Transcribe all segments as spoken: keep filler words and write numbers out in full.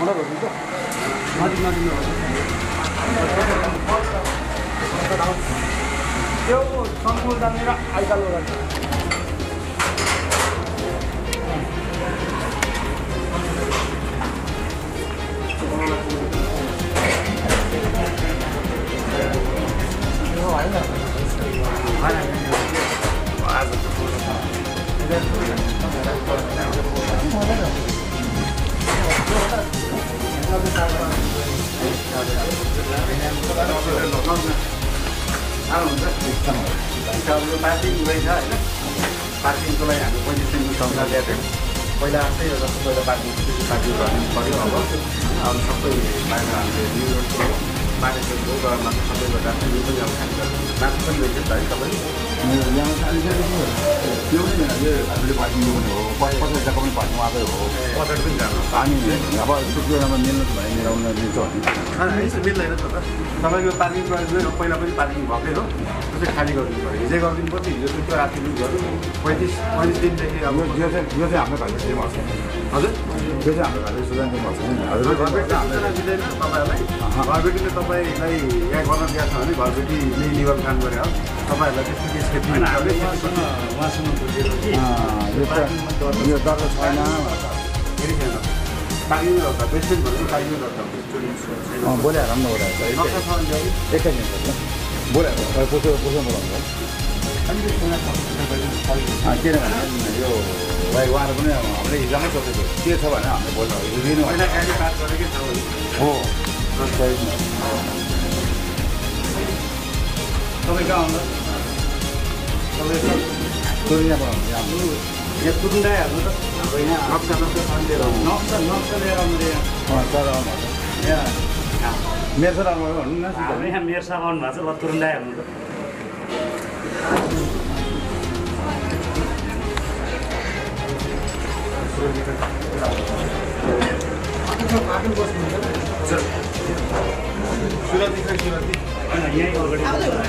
मलाई भन्छ नदी नदी त्यो सम्पूर्ण जाने र आइकाल गर्छ पार्किङ रहेछ होइन पार्किङको लागि हामी पैँतिस दिनको संसार ल्याएको पहिला जस्तै एउटा पहिला पार्किङ पार्किङ गर्नु पऱ्यो अब अब सबै बाहिर हामीले न्यु रोडको मानिसहरूको घरमा सबैबाट यो पनि अब खाने माथि पनि रहेछ है तपाईँ यहाँ त्यो पनि यो हामीले पार्किङ गर्ने हो पचास जग्गा पनि पार्किङ उहाँकै हो पचास पनि जानु हामी अब यस्तो बेलामा मिल्नु भने मिलाउन मिल्छ भने यस्तो मिल्दैन त तपाईँको पार्किङ प्रयोग पहिला पनि पार्किङ भएकै हो त्यो चाहिँ खाली गरिदिनु पऱ्यो हिजै गरिदिनु पऱ्यो हिजो त्यो राति पनि गऱ्यो पैँतिस पैँतिस दिनदेखि अब यो चाहिँ यो चाहिँ हाम्रो घरले दिएको छ हजुर त्यो चाहिँ हाम्रो घरले सुधार दिएको छ हजुर घरबेटी सूचना दिँदैन तपाईँहरूलाई घरबेटीले तपाईँलाई यहाँ गर्न दिएको छ भने घरबेटीले लिगल काम गरे हो तपाईँहरूलाई त्यस्तो केस खेती उहाँसँग बुझेको कि यो दर्ता छैन फेरि छैन पार्किङ गर्दा बेसमेन्ट भनेको पार्किङ गर्दा बोले राम्रो हो रहेछ एकैछिन बोलाएको पोसो पोसो बोलाउँछ किनभने यो भाइ उहाँहरू पनि हामीले हिजोमै सोचेको के छ भने हामीले बोल्नु लिनु होइन बात गरेकै छ हो तपाईँ कहाँ आउनु तपाईँ तुरियाबाट आउनु हाम्रो यहाँ तुरुन्डाइ हाल्नु त यहाँ नक्सा नक्सा लिएर आउनु नक्सा नक्सा लिएर आउनु यहाँ सर आउनु यहाँ मेरो सर आउनु भन्नु न यहाँ मेरो सर आउनु भएको छ ल तुरुन्डाइ हाल्नु त सुरती खै सुरती यहीँ अगाडि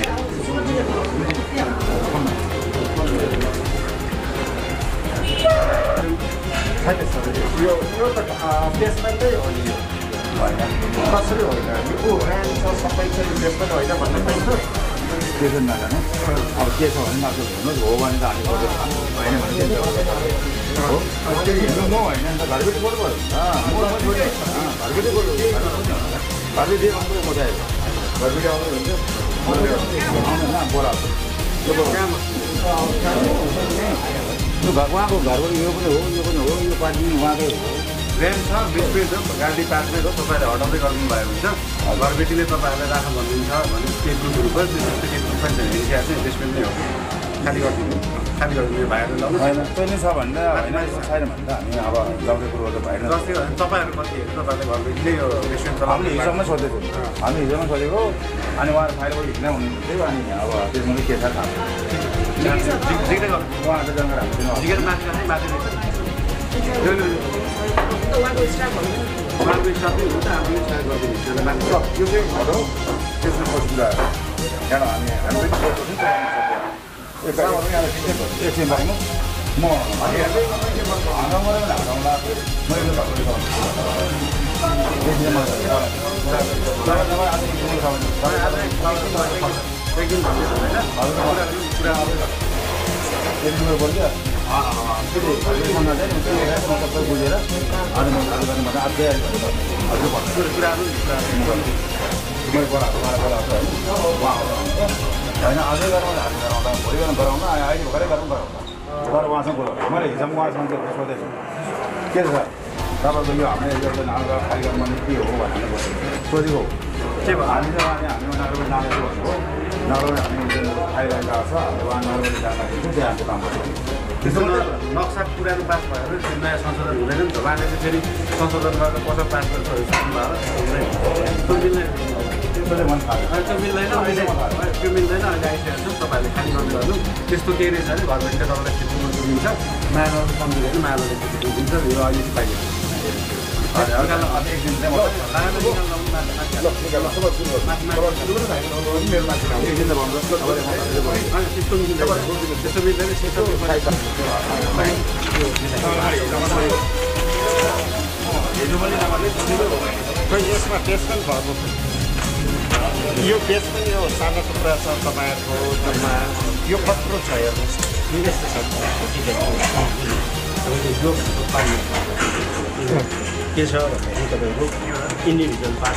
यो यो त बेसमेन्टै हो नि यो होइन कसरी होइन यो ऱ्यान छ सबै छ यो बेसमेन्ट होइन भन्ने पाइन्छ त्यो चाहिँ नजाने अब के छ भने मात्र हेर्नुहोस् हो भने त हामी बजेर खानु होइन भने के हो त्यो हेर्नु म होइन अन्त घरबेटी बोल्नु पऱ्यो घरबेटी बोल्नु घरबेटी आउनु बजाएको घरबेटी आउनु हुन्छ आउनु बोलाएको यो उहाँको घरबाट यो पनि हो यो पनि हो यो पार्किङ उहाँकै हो ऱ्याम छ बेसमेन्ट हो गाडी पार्कमै हो तपाईँहरूले हटाउँदै गरिदिनु भयो हुन्छ घरबेटीले तपाईँहरूलाई राख भन्नुहुन्छ भने केही ग्रुपहरू भयो त्यस्तो केही ग्रुप पनि छैन हिँडिया चाहिँ बेसमेन्ट नै हो खाली गरिदिनु खाली गरिदिनु भाइहरू लाउनु होइन त्यो नै छ भन्दा होइन छैन भन्दा हामी अब गाउँकै कुरो त भाइ जस्तै तपाईँहरू कति हेर्नु तपाईँहरूले घरबेटीले यो रेस्टुरेन्ट हामीले हिजोमै सोधेको हामी हिजोमै सोधेको अनि उहाँहरू फाइलबाट हिँड्न हुनुहुन्थ्यो अनि अब त्यसमा चाहिँ के छ थाहा उहाँको जङ्गल हाम्रो माथि माथि उहाँको स्टाफहरू उहाँको स्टाफै हुन्छ हामीले सहयोग गरिदिनु माथि यो चाहिँ घर हो त्यसमा बस्दा त्यहाँबाट हामी हामी एकछिन राख्नु म बुझेर अनि म अझै हजुर भन्नु कुराहरू मैले बोलाएको उहाँलाई बोलाएको होइन अझै गरौँ हात गराउँदा भोलि गरौँ गराउँदा अहिले भर्खरै गरौँ गराउँदा तर उहाँसँग बोलाएको मैले हिजो उहाँसँग सोधेको के छ तपाईँको यो हामीले एउटा नाला खाली गर्नु भने के हो भनेर सोधेको के भयो हामी चाहिँ उहाँले हामी नागरिक नालेको भन्नुभयो नागरिक हामी खाइरहेका छ उहाँ नागरिक जाँदाखेरि चाहिँ त्यहाँको काम गर्छ त्यसो नक्सा पुरानो पास भएर त्यो नयाँ संशोधन हुँदैन नि त उहाँले चाहिँ फेरि संशोधन गरेर पछि पास गरेर हुँदैन त्यो मिल्दैन त्यो चाहिँ मन थाल्यो त्यो मिल्दैन अहिले त्यो मिल्दैन अहिले आइसकेको छ तपाईँहरूले खाली गर्नु त्यस्तो केही रहेछ भने घरबेटीले तपाईँलाई खेती गर्नु दिन्छ मायालहरू सम्झिँदैन मायालले खेती दिन्छ यो अहिले चाहिँ पाइन्छ एक दिन चाहिँ त्यस्तो मिल्दैन हिजो पनि तपाईँले सुनिलो हो खै यसमा बेसमेन्ट भएको यो बेसमेन्ट यो सानो टुक्रा छ तपाईँहरूको जम्मा यो कत्रो छ हेर्नुहोस् यस्तो छ यो पानी के छ भन्दाखेरि तपाईँको इन्डिभिजुअल पास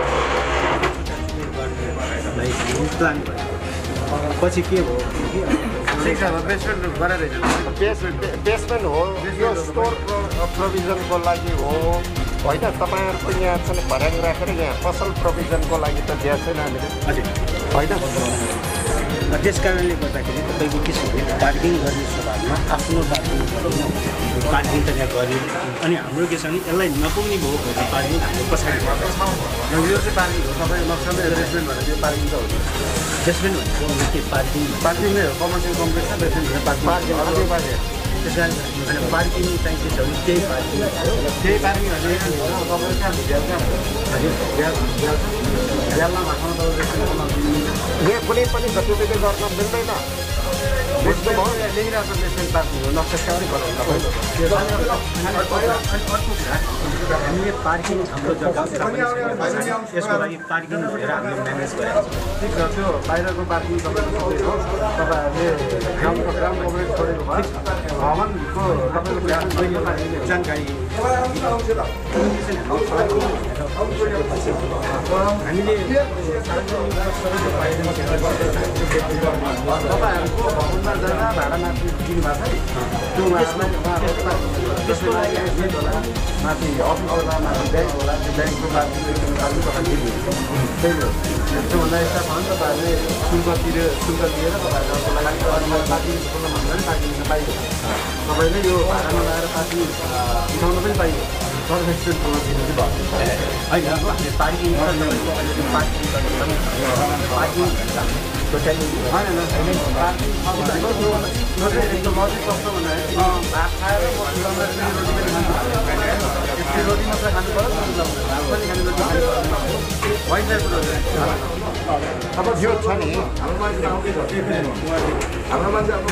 गरेर प्लान भयो पछि के भयो बेसमेन्ट गरेर बेसमेन्ट बेसमेन्ट हो यो स्टोर प्रोभिजनको लागि हो होइन तपाईँहरूको यहाँ चाहिँ भर्याङ राखेर यहाँ पसल प्रोभिजनको लागि त दिएको छैन हामीले होइन त्यस कारणले गर्दाखेरि तपाईँको के छ भने पार्किङ गर्ने स्वभावमा आफ्नो पार्किङ पार्किङ त यहाँ गर्यो अनि हाम्रो के छ भने यसलाई नपुग्ने भयो भने पार्किङ हाम्रो पछाडि यो चाहिँ पार्किङ हो तपाईँ नक्सलले रेस्टुरेन्ट भनेर त्यो पार्किङ त हो रेस्टुरेन्ट भनेको के पार्किङ पार्किङ नै हो commercial complex restaurant parking parking अर्कै पार्किङ त्यस कारण अनि पार्किङ चाहिँ के छ भने त्यही पार्किङ त्यही पार्किङ भने तपाईँले कहाँ भ्याल कहाँ हजुर भ्याल भ्याल भ्यालमा भएको रेस्टुरेन्ट यहाँ कुनै पनि गतिविधि गर्न मिल्दैन बुझ्नु भयो लेखिरहेको रेस्टुरेन्ट पार्किङ हो नक्सा पनि बनाउनु हामीले पार्किङ हाम्रो जग्गा यसको लागि पार्किङ भनेर हामीले म्यानेज गरेको छ ठिक छ त्यो बाहिरको पार्किङ तपाईँको सबै हो तपाईँहरूले ग्राउन्डको ग्राउन्ड कभरेज छोडेको भयो भवनको तपाईँको जानकारी हामीले तपाईँहरूको भवनमा जग्गा भाडा माथि दिनु भएको छ नि त्यसको लागि माथि अफिस होला माथि ब्याङ्क होला त्यो ब्याङ्कको माथि तपाईँ दिनुहुन्छ त्यही हो त्योभन्दा यस्ता भयो नि तपाईँहरूले शुल्क तिरेर शुल्क दिएर तपाईँहरूको लागि पार्किङ खोल्न भन्दा पनि पार्किङ पाइयो तपाईँले यो भाडामा लगाएर पार्किङ उठाउन पनि पाइयो तर रेस्टुरेन्ट खोल्न दिनु चाहिँ भयो होइन हामीले पार्किङ पार्किङ पार्किङ टोटली होइन पार्किङ यो चाहिँ एकदम मजिद कस्तो भन्दाखेरि भात खाएर रोटी पनि खानु रोटी मात्रै खानु पऱ्यो भात पनि खानु भइसकेको अब यो छ नि हाम्रो मान्छे आउँदै छ हाम्रो मान्छे अब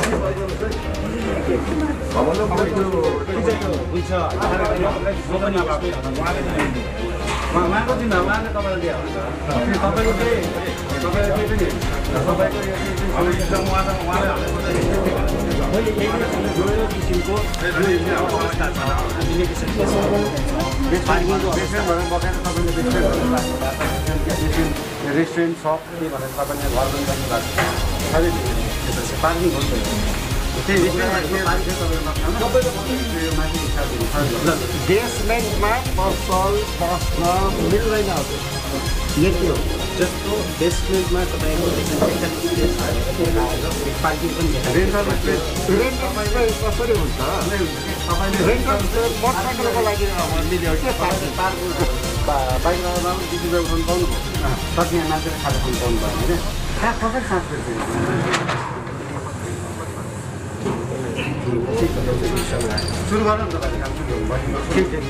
उहाँको दिन उहाँले तपाईँलाई दिएको हुन्छ तपाईँको चाहिँ तपाईँले केही पनि तपाईँको उहाँले मैले यही किसिमको अवस्था छ हामीले पार्किङको रेस्टुरेन्ट भनेर बकाएर तपाईँले रेस्टुरेन्ट रेस्टुरेन्ट सप के भनेर तपाईँले घर पनि गर्नु भएको छ पार्किङ हुन्छ बेसमेन्टमा पसल बस्न मिल्दैन यति हो जस्तो बेसमेन्टमा तपाईँको पार्किङ पनि रेन्टल स्पेस रेन्टल स्पेस कसरी हुन्छ तपाईँले रेन्टल स्पेस मोटरसाइकलको लागि मिल्यो के पार्किङ पार्किङ बाइक लगाएर बिजुली उठाउनु पाउनुभयो कति यहाँ मान्छेले खाजा खानु पाउनु भयो होइन कहाँ कसरी सास फेर्छ सुरु गर्नु नि तपाईँले काम सुरु ठिक ठिक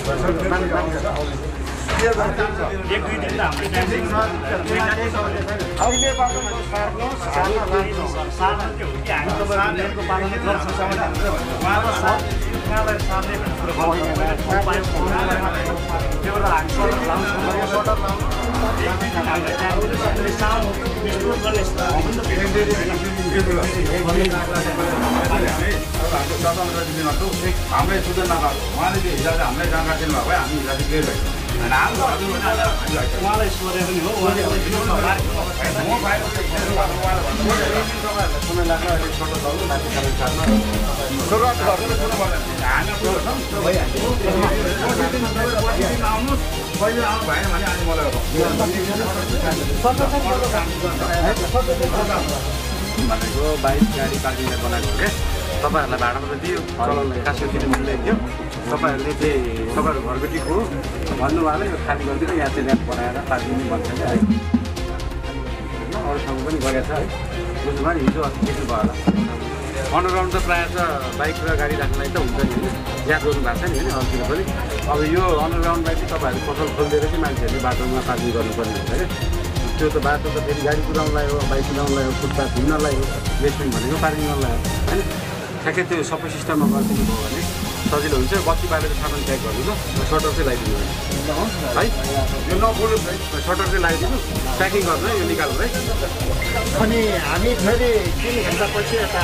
एक दुई दिन त हाम्रो अहिले बाटो सार्नु साधन के हो कि हामी तपाईँको पालनले गर्छौँ उहाँको साथ कहाँलाई सार्ने भन्ने कुरो त्यो बेला हामी सडक लाउँछौँ सडक लाउँछौँ एक दुई दिन हामीलाई टाइम दिनु साउन्ड स्टोर गर्ने हाम्रै सुझाव नभएको उहाँले त्यो हिजो हामीलाई जानकारी दिनुभएको भए हामी हिजो चाहिँ केही उहाँलाई सोधे पनि हो उहाँले समय लाग्छ अहिले छोटो चल्नु माथि खाने साथमा सुरुवात गर्नु आउनुहोस् कहिले आउनु भएन भने आज मलाई भनेको बाइक गाडी पार्किङलाई बनाएको क्या तपाईँहरूलाई भाडामा त दियो चलाउनलाई खासो दिनु मिल्दैन थियो तपाईँहरूले चाहिँ तपाईँहरू घरबेटीको भन्नुभयो यो खाली गरिदिनु यहाँ चाहिँ ल्याब बनाएर पार्किङ भन्छ क्या है अरू ठाउँ पनि गरेको छ है बुझ्नुभयो नि हिजो अस्ति देख्नु भयो होला अन्डरग्राउन्ड त प्रायः त बाइक र गाडी राख्नलाई त हुन्छ नि याद गर्नु भएको छ नि होइन अरूतिर पनि अब यो अन्डरग्राउन्डलाई चाहिँ तपाईँहरूले पसल खोलिदिएर चाहिँ मान्छेहरूले बाटोमा पार्किङ गर्नुपर्ने हुन्छ क्या त्यो त बाटो त फेरि गाडी कुदाउनलाई हो बाइक कुदाउनलाई हो फुटपाथ हिँड्नलाई हो रेस्टुरेन्ट भनेको पार्किङ गर्नलाई हो होइन ठ्याक्कै त्यो सबै सिस्टममा गरिदिनु भयो भने सजिलो हुन्छ बत्ती बालेर सामान प्याक गरिदिनु सटर चाहिँ लगाइदिनु है यो नबोल्नु है सटर चाहिँ लगाइदिनु प्याकिङ गर्नु यो निकाल्नु है अनि हामी फेरि तिन घन्टापछि यता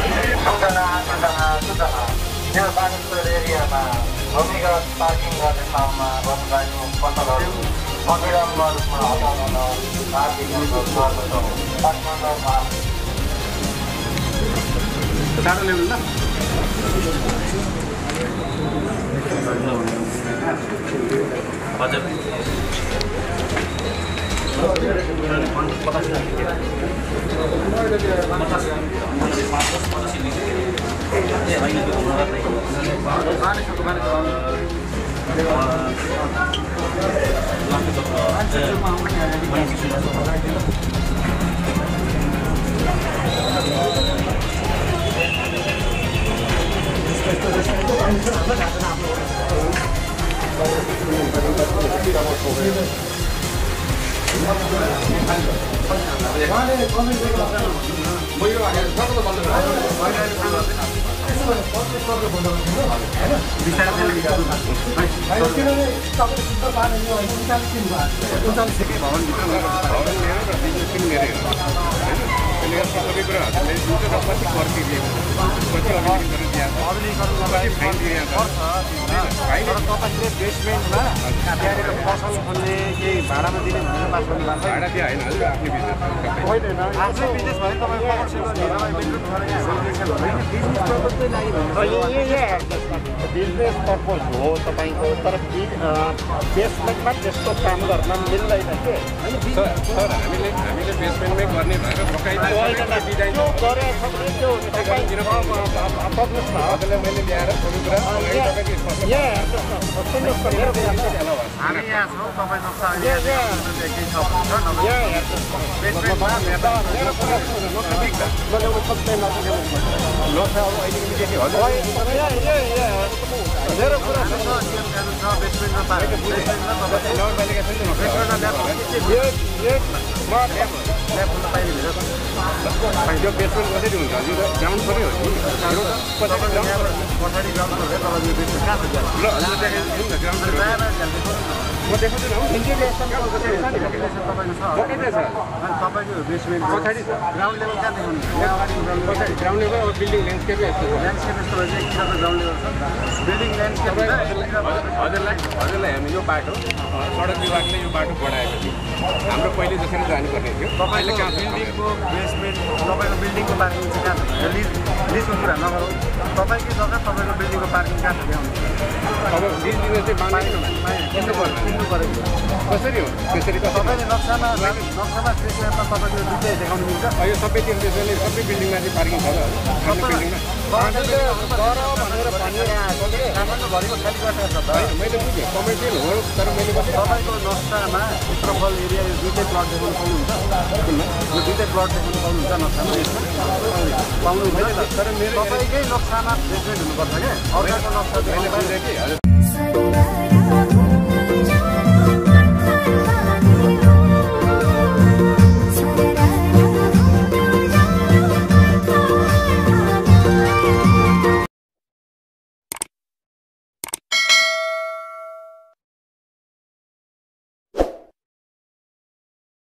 यहाँ बागेश्वर एरियामा भूमिगत पार्किङ गर्ने ठाउँमा बस्नुभएको पसलहरू अविलम्ब रूपमा हटाउन पार्किङ गर्दछौँ काठमाडौँमा टाढो ल्याउनु ल हजुर तपाईँले बेसमेन्टमा त्यहाँनिर पसल खोल्ने केही भाडामा दिने भनेर बात गर्नु भएको भाडा दिए होइन हजुर आफ्नै बिजनेस होइन आफ्नै बिजनेस भने तपाईँ बिजनेस पर्पज हो तपाईँको तर बेसमेन्टमा त्यस्तो काम गर्न मिल्दैन के सर हामीले हामीले बेसमेन्टमै गर्ने भएर बकाइदा मैले ल्याएर थोरै कुरा हामी यहाँ छौँ तपाईँ मेरो कुरा यो बेसमेन्ट कसरी हुन्छ यो ग्राउन्ड फ्लोरै हो नि पछाडि ग्राउन्ड फ्लोर तपाईँको बेसमेन्ट कहाँ छ म देखाउँछु न तपाईँको बेसमेन्ट पछाडि छ ग्राउन्ड लेभल कहाँ देखाउनु पछाडि ग्राउन्ड लेभल अब बिल्डिङ ल्यान्डस्केपै यस्तो ल्यान्डस्केप यस्तो रहेछ किराको ग्राउन्ड लेभल छ बिल्डिङ ल्यान्डस्केप हजुरलाई हजुरलाई हामी यो बाटो सडक विभागले यो बाटो बढाएको थियो हाम्रो पहिले जसरी जानुपर्ने थियो तपाईँले कहाँ बिल्डिङको बेसमेन्ट तपाईँको बिल्डिङको पार्किङ चाहिँ कहाँ छ लिज लिजको कुरा नगरौँ तपाईँकै जग्गा तपाईँको बिल्डिङको पार्किङ कहाँ छ ल्याउनु अब लिज दिन चाहिँ माग्दैन किन्नु पर्छ किन्नु पऱ्यो कसरी हो त्यसरी तपाईँले नक्सामा नक्सामा बेसमेन्टमा तपाईँको दुइटै देखाउनु मिल्छ यो सबै त्यो बेसमेन्टले सबै बिल्डिङमा चाहिँ पार्किङ छ आफ्नो बिल्डिङमा सामान्यभरिको खाली बाटो छ त मैले बुझेँ कमर्सियल हो तर मैले तपाईँको नक्सामा क्षेत्रफल एरिया यो दुइटै प्लट देखाउनु पाउनुहुन्छ यो दुइटै प्लट देखाउनु पाउनुहुन्छ नक्सामा पाउनु हुँदैन तर मेरो तपाईँकै नक्सामा बेसमेन्ट हुनुपर्छ क्या अर्काको नक्सा मैले बुझेँ कि हजुर